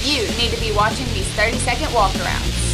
You need to be watching these 30-second walk-arounds.